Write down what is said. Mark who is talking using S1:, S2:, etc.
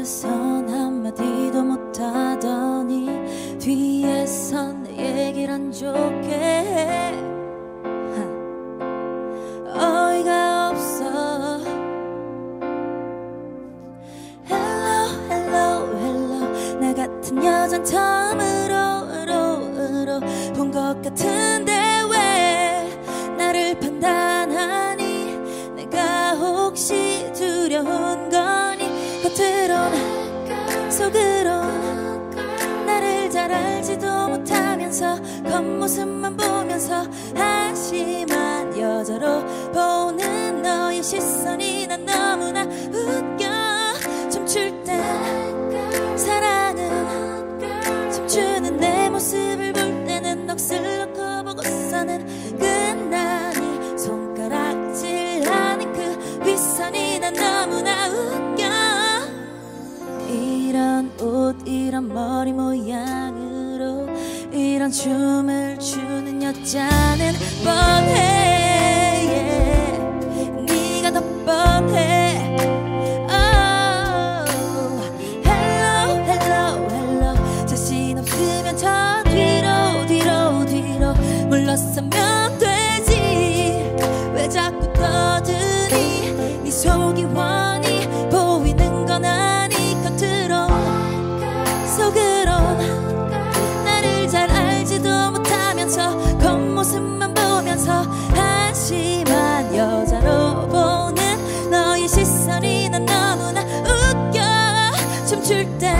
S1: 앞에선 한마디도 못하더니 뒤에선 내 얘기를 안 좋게 해. 어이가 없어. Hello hello hello 나 같은 여잔 처음으로 본 것 같은데 왜 나를 판단하니. 내가 혹시 두려운 거니. 겉으론 속으론 나를 잘 알지도 못하면서 겉모습만 보면서 한심한 여자로 보는 너의 시선이 난 너무나 웃겨. 춤출 때 사랑은 춤추는 내 모습을 볼 때는 넋을 놓고 보고서는 끝나니 손가락질하는 그 윗선이 난 너무나 웃겨. 이런 옷 이런 머리 모양으로 이런 춤을 추는 여자는 뻔해. 네가 더 뻔해. Hello hello hello 자신 없으면 저 뒤로 물러서면 되지. 왜 자꾸 떠드니. 네 속이 훤히 보이는 건 아니. 겉으로 속으론 나를 잘 알지도 못하면서 겉모습만 보면서 한심한 여자로 보는 너의 시선이 난 너무나 웃겨. 춤출 때